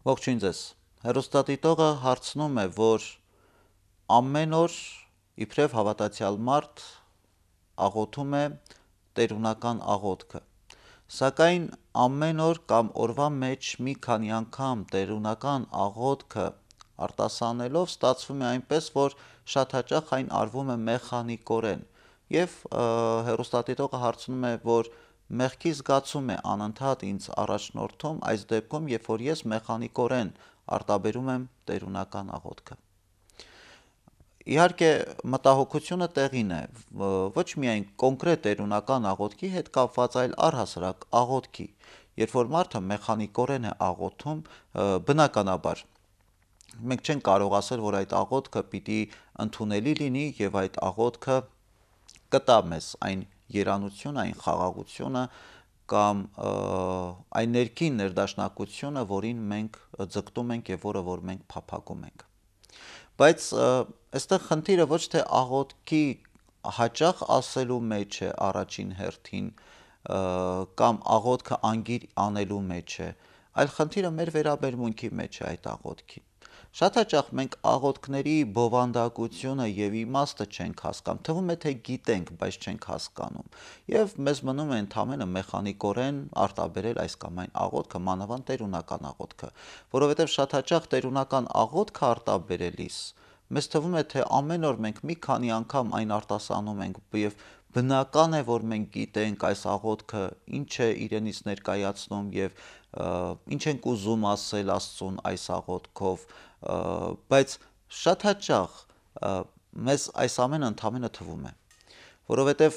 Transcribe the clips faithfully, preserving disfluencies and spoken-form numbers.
Ողջույն ձեզ։ Հերոստատիտողը հարցնում է, որ ամեն օր իբրև հավատացյալ մարդ աղոթում է տերունական աղոթքը, սակայն ամեն օր կամ օրվա մեջ մի քանի անգամ տերունական աղոթքը արտասանելով ստացվում է այնպես, որ շատ հաճախ այն արվում է մեխանիկորեն, եւ հերոստատիտողը հարցնում է, որ մեղքի զգացում է անընդհատ ինձ առաջնորդում այս դեպքում, երբ որ ես մեխանիկորեն արտաբերում եմ տերունական աղոթքը։ Իհարկե մտահոգությունը տեղին է, ոչ միայն կոնկրետ տերունական աղոթքի հետ կապված, այլ առհասարակ աղոթքի, երբ որ մարդը մեխանիկորեն է աղոթում, բնականաբար մենք չենք կարող ասել, որ այդ աղոթքը պիտի ընդունելի լինի եւ այդ աղոթքը կտա մեզ այն երանությունը, այն խաղաղությունը կամ այն ներքին ներդաշնակությունը, որին մենք ձգտում ենք եւ որը որ մենք փափագում ենք։ Բայց այստեղ խնդիրը ոչ թե աղոթքի հաճախ ասելու մեջ է առաջին հերթին կամ աղոթքը անգիր անելու մեջ է, այլ խնդիրը մեր վերաբերմունքի մեջ է այդ աղոթքի։ Շատ հաճախ մենք աղոթքների բովանդակությունը եւ իմաստը չենք հասկանում, թվում է թե գիտենք, բայց չենք հասկանում, եւ մեզ մնում է ընդամենը մեխանիկորեն արտաբերել այս կամ այն աղոթքը, մանավանդ տերունական աղոթքը, որովհետեւ շատ հաճախ տերունական աղոթքը արտաբերելիս մեզ թվում է, թե ամեն օր մենք մի քանի անգամ այն արտասանում ենք եւ բնական է, որ մենք գիտենք այս աղոթքը ինչ է իրենից ներկայացնում եւ ինչ ենք ուզում ասել Աստծուն այս աղոթքով, բայց շատ հաճախ մեզ այս ամենը ընդամենը թվում է, որովհետեւ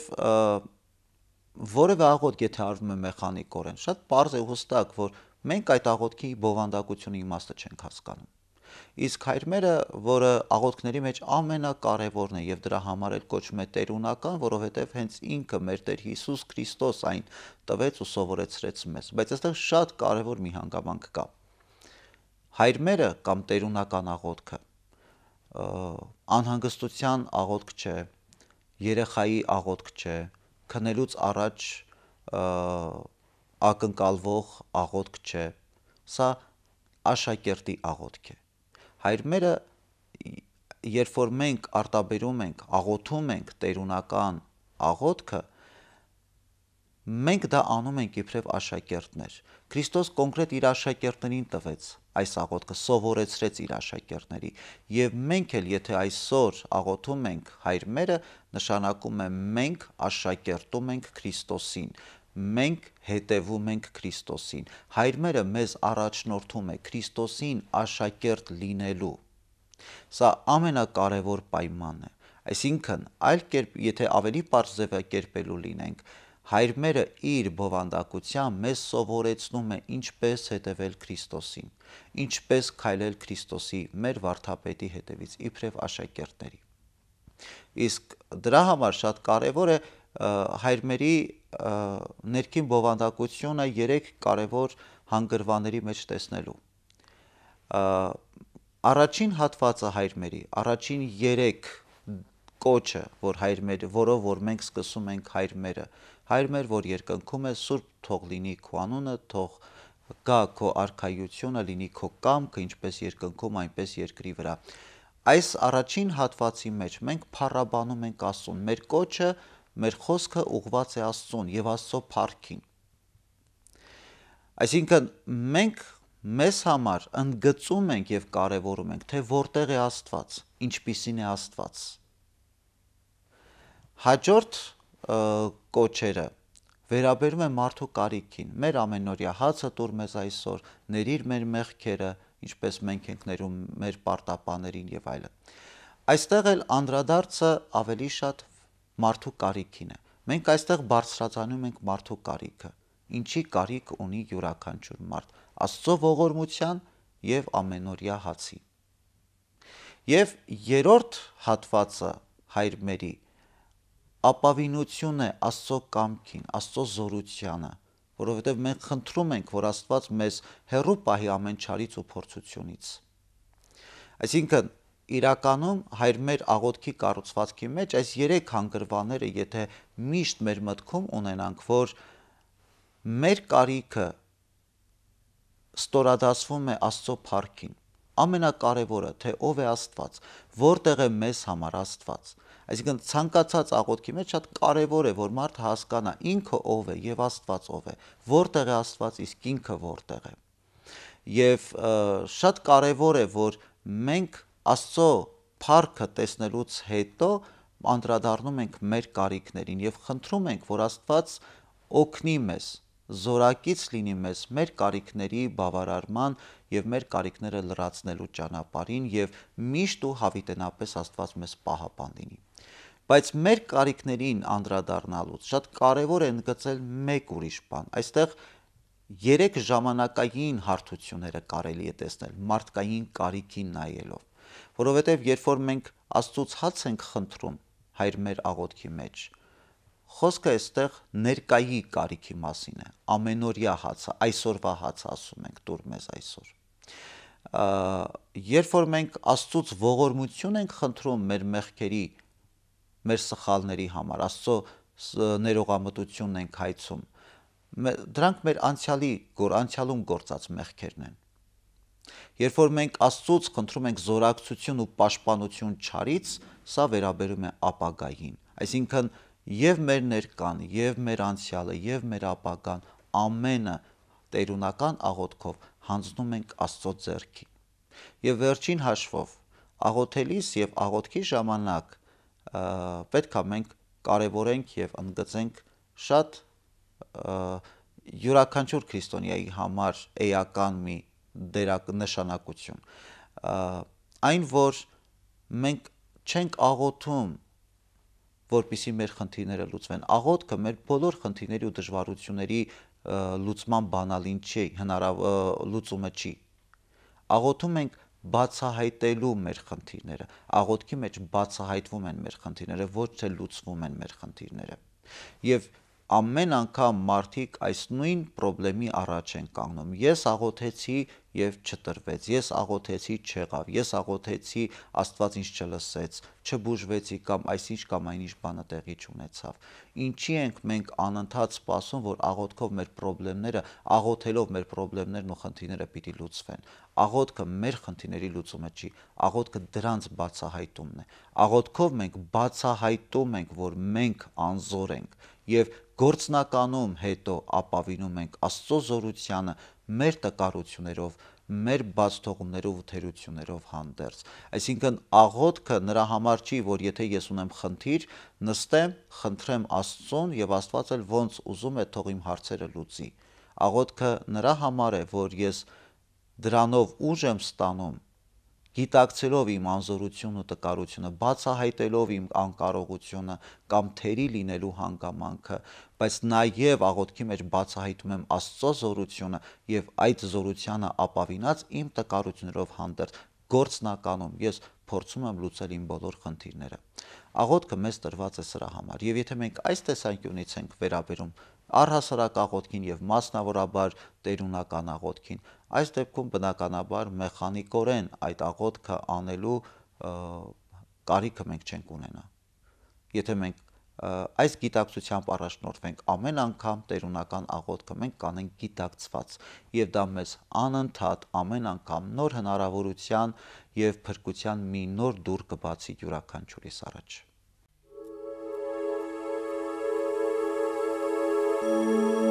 որևէ աղոթք եթե արվում է մեխանիկորեն, շատ պարզ է ու հստակ, որ մենք այդ աղոթքի բովանդակությունը իմաստը չենք հասկանում։ Իսկ հայրմերը, որը աղոթքների մեջ ամենակարևորն է եւ դրա համար էլ կոչվում է տերունական, որովհետեւ հենց ինքը մեր Տեր Հիսուս Քրիստոս այն տվեց ու սովորեցրեց մեզ։ Բայց այստեղ շատ կարևոր մի հանգամանք կա։ Հայրմերը կամ տերունական աղոթքը անհանգստության աղոթք չէ, երեխայի աղոթք չէ, քնելուց առաջ ակնկալվող աղոթք չէ, սա աշակերտի աղոթք է։ Հայրմերը, երբ որ մենք արտաբերում ենք, աղոթում ենք տերունական աղոթքը, մենք դա անում ենք իբրև աշակերտներ։ Քրիստոս կոնկրետ իր աշակերտներին տվեց այս աղոթքը, սովորեցրեց իր աշակերտների, եւ մենք էլ եթե այսօր աղոթում ենք հայրմերը, նշանակում է մենք աշակերտում ենք Քրիստոսին, մենք հետևում ենք Քրիստոսին։ Հայրմերը մեզ առաջնորդում է Քրիստոսին աշակերտ լինելու։ Սա ամենակարևոր պայմանն է։ Այսինքն, այլ կերպ, եթե ավելի պարզ ձևակերպելու լինենք, հայրմերը իր բովանդակությամբ մեզ սովորեցնում է ինչպես հետևել Քրիստոսին, ինչպես քայլել Քրիստոսի մեր վարդապետի հետևից իբրև աշակերտների։ Իսկ դրա համար շատ կարևոր է հայրմերի ներքին բովանդակությունը երեք կարևոր հանգրվանների մեջ տեսնելու։ Առաջին հատվածը հայրմերի, առաջին երեք կոչը, որ հայրմեր, որով որ մենք սկսում ենք հայրմերը, հայրմեր, որ երկնքում է, Սուրբ թող լինի քո անունը, թող գա քո արքայությունը, լինի քո կամքը, ինչպես երկնքում, այնպես երկրի վրա։ Այս առաջին հատվածի մեջ մենք փառաբանում ենք Աստծուն, մեր կոչը, մեր խոսքը ուղղված է Աստծուն եւ Աստծո փառքին։ Այսինքն մենք մեզ համար ընդգծում ենք եւ կարեւորում ենք, թե որտեղ է Աստված, ինչպիսին է Աստված։ Հաջորդ կոչերը վերաբերում է մարդու կարիքին, մեր ամենօրյա հացը տուր մեզ այսօր, ների՛ր մեր մեղքերը, ինչպես մենք ենք ներում մեր պարտապաներին եւ այլն։ Այստեղ էլ անդրադարձը ավելի շատ մարդու կարիքին է։ Մենք այստեղ բարձրացնում ենք մարդու կարիքը, ինչի կարիք ունի յուրաքանչյուր մարդ, Աստծո ողորմության եւ ամենօրյա հացի։ Եվ երրորդ հատվածը հայրմերի ապավինություն է Աստծո կամքին, Աստծո զորությանը, որովհետև մենք խնդրում ենք, որ Աստված մեզ հեռու պահի ամեն չարից ու փորձությունից։ Այսինքն, իրականում հայրմեր աղոթքի կառուցվածքի մեջ այս երեք հանգրվանները, եթե միշտ մեր մտքում ունենանք, որ մեր կարիքը ստորադասվում է Աստծո փառքին։ Ամենակարևորը, թե ով է Աստված, որտեղ է մեզ համար Աստված։ Այսինքն ցանկացած աղոթքի մեջ շատ կարևոր է, որ մարդը հասկանա ինքը ով է եւ Աստված ով է, որտեղ է Աստված, իսկ ինքը որտեղ է։ Եվ շատ կարևոր է, որ մենք Աստծո փառքը տեսնելուց հետո անդրադառնում ենք մեր կարիքներին եւ խնդրում ենք, որ Աստված օգնի մեզ, զորակից լինի մեզ մեր կարիքների բավարարման եւ մեր կարիքները լրացնելու ճանապարհին եւ միշտ ու հավիտենապես Աստված մեզ պահապան լինի։ Բայց մեր կարիքներին անդրադառնալուց շատ կարևոր է ընդգծել մեկ ուրիշ բան։ Այստեղ երեք ժամանակային հարթությունները կարելի է տեսնել մարդկային կարիքին նայելով, որովհետև երբ որ մենք Աստծուց հաց ենք խնդրում Հայր մեր աղոթքի մեջ, խոսքը այստեղ ներկայի կարիքի մասին է, ամենօրյա հացը, այսօրվա հացը ասում ենք, տուր մեզ այսօր։ Երբ որ մենք Աստծուց ողորմություն ենք խնդրում մեր մեղքերի, մեր սխալների համար, Աստծո ներողամտությունն ենք հայցում, դրանք մեր անցյալի, անցյալում գործած մեղքերն են։ Երբ որ մենք Աստծուց խնդրում ենք զորակցություն ու պաշտպանություն չարից, սա վերաբերում է ապագային, այսինքն եւ մեր ներկան, եւ մեր անցյալը, եւ մեր ապագան, ամենը տերունական աղոթքով հանձնում ենք Աստծո ձեռքին։ Եվ վերջին հաշվով աղոթելիս եւ աղոթքի ժամանակ պետք է մենք կարևորենք եւ ընդգծենք շատ յուրաքանչյուր քրիստոնյայի համար էական մի նշանակություն, այն որ մենք չենք աղոթում, որպեսզի մեր խնդիրները լուծվեն, աղոթքը մեր բոլոր խնդիրների ու դժվարությունների լուծման բանալին չի, լուծումը չի, աղոթում ենք բացահայտելու մեր խնդիրները, աղոթքի մեջ բացահայտվում են մեր խնդիրները, ոչ թե լուծվում են մեր խնդիրները։ Եվ ամեն անգամ մարդիկ այս նույն խնդրի առաջ են կանգնում. ես աղոթեցի եւ չտրվեց, ես աղոթեցի չեղավ, ես աղոթեցի, Աստված ինձ չլսեց, չբուժվեցի կամ այսինչ կամ այնինչ բանը տեղի չունեցավ։ Ինչի ենք մենք անընդհատ սպասում, որ աղոթքով մեր խնդիրները, աղոթելով մեր խնդիրներն ու խնդիրները պիտի լուծվեն։ Աղոթքը մեր խնդիրների լուծումը չի, աղոթքը դրանց բացահայտումն է։ Աղոթքով մենք բացահայտում ենք, որ մենք անզոր ենք եւ գործնականում հետո ապավինում ենք Աստծո զորությանը մեր տկարություններով, մեր բաց թողումներով ու թերություններով հանդերձ։ Այսինքն աղոթքը նրա համար չի, որ եթե ես ունեմ խնդիր, նստեմ, խնդրեմ Աստծուն եւ Աստված էլ ոնց ուզում է թող իմ հարցերը լուծի։ Աղոթքը նրա համար է, որ ես դրանով ուժ եմ ստանում, գիտակցելով իմ անզորությունն ու տկարությունը, բացահայտելով իմ անկարողությունը կամ թերի լինելու հանգամանքը, բայց նաև աղոթքի մեջ բացահայտում եմ Աստծո զորությունը եւ այդ զորությանը ապավինած իմ տկարություններով հանդերձ գործնականում ես փորձում եմ լուծել իմ բոլոր խնդիրները։ Աղոթքը մեզ տրված է սրա համար, եւ եթե մենք այս տեսանկյունից ենք վերաբերում առհասարակ աղոթքին եւ մասնավորաբար տերունական աղոթքին, այս դեպքում բնականաբար մեխանիկորեն այդ աղոթքը անելու կարիքը մենք չենք ունենա։ Եթե մենք այս գիտակցությամբ առաջնորդվենք, ամեն անգամ տերունական աղոթքը մենք կանենք գիտակցված, եւ դա մեզ անընդհատ ամեն անգամ նոր հնարավորության եւ փրկության մի նոր դուռ կբացի յուրաքանչյուրիս առաջ։